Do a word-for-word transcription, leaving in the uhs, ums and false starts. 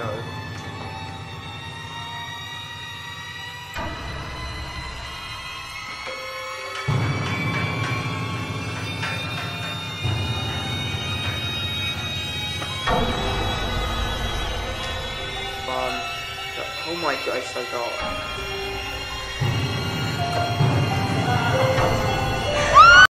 No. Fun. Oh my god, it's so dark.